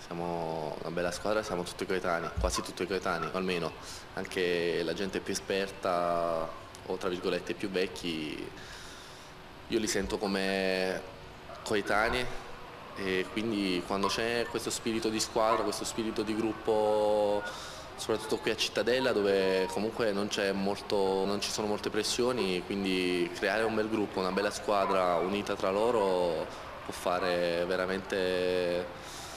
siamo una bella squadra, siamo tutti coetanei, quasi tutti coetanei, o almeno anche la gente più esperta o tra virgolette più vecchi, io li sento come coetanei e quindi quando c'è questo spirito di squadra, questo spirito di gruppo, soprattutto qui a Cittadella dove comunque non ci sono molte pressioni, quindi creare un bel gruppo, una bella squadra unita tra loro può fare veramente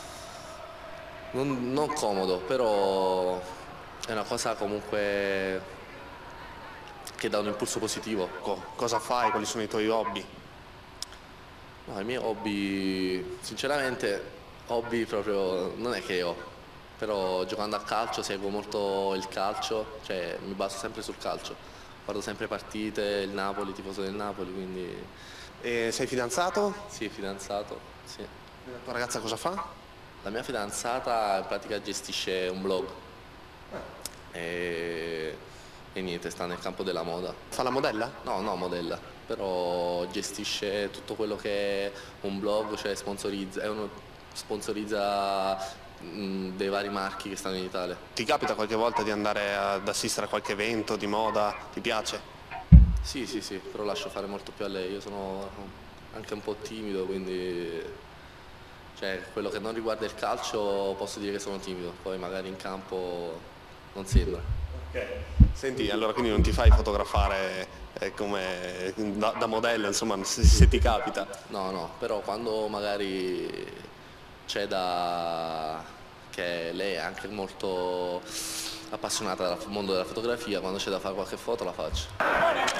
non comodo, però è una cosa comunque che dà un impulso positivo. Cosa fai? Quali sono i tuoi hobby? No, i miei hobby, sinceramente, hobby proprio non è che ho, però giocando a calcio seguo molto il calcio, cioè mi baso sempre sul calcio, guardo sempre partite, il Napoli, tifoso del Napoli, quindi E sei fidanzato? sì, fidanzato, sì. La tua ragazza cosa fa? La mia fidanzata in pratica gestisce un blog e, e niente, sta nel campo della moda. Fa la modella? No, no, modella, però gestisce tutto quello che è un blog, cioè sponsorizza dei vari marchi che stanno in Italia. Ti capita qualche volta di andare ad assistere a qualche evento di moda? Ti piace? Sì, sì, sì, però lascio fare molto più a lei, io sono anche un po' timido, quindi cioè, quello che non riguarda il calcio posso dire che sono timido, poi magari in campo non sembra. Senti, allora quindi non ti fai fotografare come da modello, insomma, se ti capita. No, no, però quando magari c'è da... che lei è anche molto appassionata del mondo della fotografia, quando c'è da fare qualche foto la faccio.